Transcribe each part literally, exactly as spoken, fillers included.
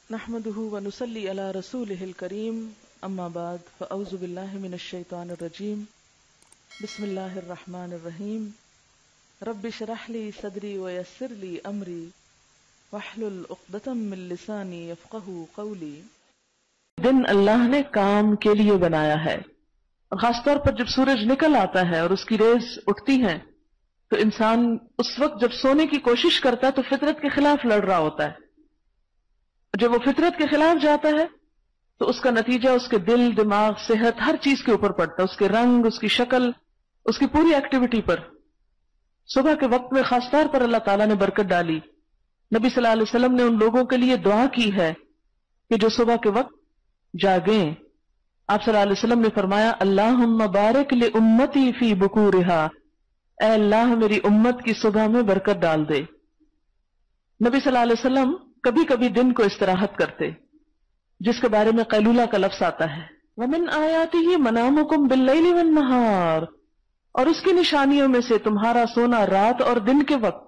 نحمده ونصلي على رسوله الكريم اما بعد فاعوذ بالله من الشيطان الرجيم بسم الله الرحمن الرحيم رب اشرح لي صدري ويسر لي امري واحلل عقدة من لساني يفقهوا قولي. دن اللہ نے کام کے لیے بنایا ہے، خاص طور پر جب سورج نکل آتا ہے اور اس کی ریز اٹھتی ہیں تو انسان اس وقت جب سونے کی کوشش کرتا ہے تو فطرت کے خلاف لڑ رہا ہوتا ہے. جب وہ فطرت کے خلاف جاتا ہے تو اس کا نتیجہ اس کے دل، دماغ، صحت، ہر چیز کے اوپر پڑتا ہے، اس کے رنگ، اس کی شکل، اس کی پوری ایکٹیویٹی پر. صبح کے وقت میں خاص طور پر اللہ تعالیٰ نے برکت ڈالی. نبی صلی اللہ علیہ وسلم نے ان لوگوں کے لیے دعا کی ہے کہ جو صبح کے وقت جاگیں. آپ صلی اللہ علیہ وسلم نے فرمایا اللہم بارک لامتی فی بکورہا، اے اللہ میری امت کی صبح میں برکت ڈال دے. نبی صلی اللہ علیہ وسلم کبھی کبھی دن کو استراحت کرتے، جس کے بارے میں قیلولہ کا لفظ آتا ہے. وَمِنْ آیَاتِهِ مَنَامُكُمْ بِاللَّيْلِ وَالنَّهَارِ، اور اس کی نشانیوں میں سے تمہارا سونا رات اور دن کے وقت.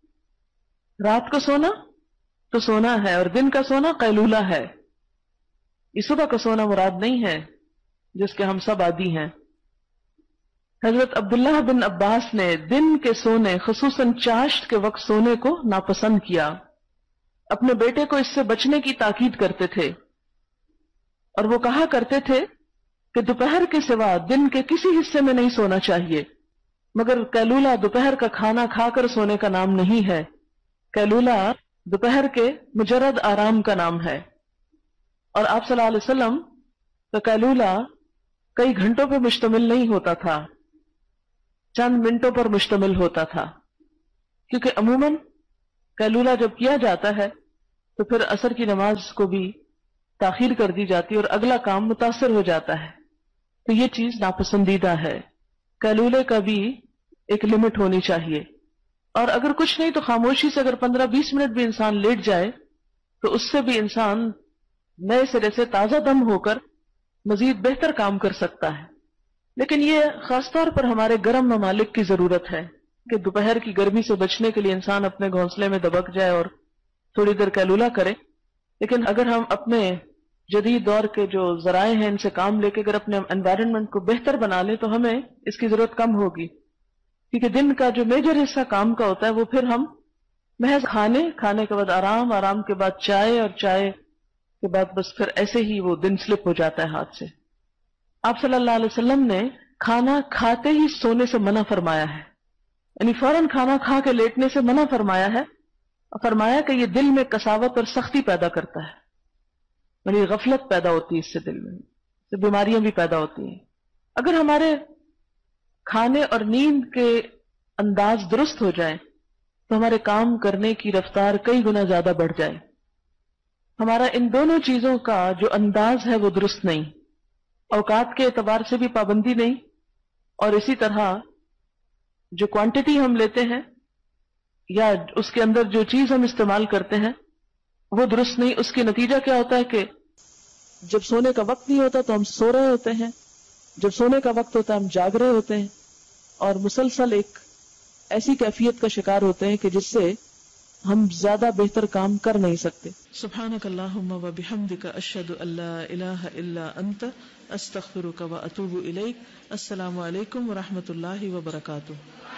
رات کو سونا تو سونا ہے اور دن کا سونا قیلولہ ہے. یہ صبح کا سونا مراد نہیں ہے جس کے ہم سب عادی ہیں. حضرت عبداللہ بن عباس نے دن کے سونے خصوصاً چاشت کے وقت سونے کو ناپسند کیا. اپنے بیٹے کو اس سے بچنے کی تاکید کرتے تھے اور وہ کہا کرتے تھے کہ دوپہر کے سوا دن کے کسی حصے میں نہیں سونا چاہیے. مگر قیلولہ دوپہر کا کھانا کھا کر سونے کا نام نہیں ہے. قیلولہ دوپہر کے مجرد آرام کا نام ہے. اور آپ صلی اللہ علیہ وسلم کا قیلولہ کئی گھنٹوں پہ مشتمل نہیں ہوتا تھا، چند منٹوں پر مشتمل ہوتا تھا. کیونکہ عموماً قیلولہ جب کیا جاتا ہے تو پھر عصر کی نماز کو بھی تاخیر کر دی جاتی ہے اور اگلا کام متاثر ہو جاتا ہے. تو یہ چیز ناپسندیدہ ہے. قیلولے کا بھی ایک لمٹ ہونی چاہیے. اور اگر کچھ نہیں تو خاموشی سے اگر پندرہ بیس منٹ بھی انسان لیٹ جائے تو اس سے بھی انسان نئے سرے سے تازہ دم ہو کر مزید بہتر کام کر سکتا ہے. لیکن یہ خاص طور پر ہمارے گرم ممالک کی ضرورت ہے کہ دوپہر کی گرمی سے بچنے کے لیے انسان اپنے گھونسلے میں دبک جائے اور تھوڑی دیر قیلولہ کرے. لیکن اگر ہم اپنے جدید دور کے جو ذرائع ہیں ان سے کام لے کے اگر اپنے انوائرنمنٹ کو بہتر بنا لیں تو ہمیں اس کی ضرورت کم ہوگی. کیونکہ دن کا جو میجر حصہ کام کا ہوتا ہے وہ پھر ہم محض کھانے کھانے کے بعد آرام، آرام کے بعد چائے، اور چائے کے بعد بس پھر ایسے ہی وہ دن سلپ ہو جاتا ہے ہاتھ سے. آپ صلی اللہ علیہ وسلم نے کھانا کھاتے ہی سونے سے منع فرمایا ہے، یعنی فوراً کھانا کھا کے لیٹنے سے منع فرمایا ہے. فرمایا کہ یہ دل میں کساوت اور سختی پیدا کرتا ہے، یعنی غفلت پیدا ہوتی ہے اس سے، دل میں اس سے بیماریاں بھی پیدا ہوتی ہیں. اگر ہمارے کھانے اور نیند کے انداز درست ہو جائیں تو ہمارے کام کرنے کی رفتار کئی گنا زیادہ بڑھ جائے. ہمارا ان دونوں چیزوں کا جو انداز ہے وہ درست نہیں، اوقات کے اعتبار سے بھی پابندی نہیں، اور اسی طرح جو کوانٹٹی ہم لیتے ہیں یا اس کے اندر جو چیز ہم استعمال کرتے ہیں وہ درست نہیں. اس کے نتیجہ کیا ہوتا ہے کہ جب سونے کا وقت نہیں ہوتا تو ہم سو رہے ہوتے ہیں، جب سونے کا وقت ہوتا ہے ہم جاگ رہے ہوتے ہیں، اور مسلسل ایک ایسی کیفیت کا شکار ہوتے ہیں کہ جس سے ہم زیادہ بہتر کام کر نہیں سکتے. سبحانک اللہم و بحمدک اشہد ان لا الہ الا انت استغفرک و اتوب الیک. السلام علیکم و رحمۃ اللہ وبرکاتہ.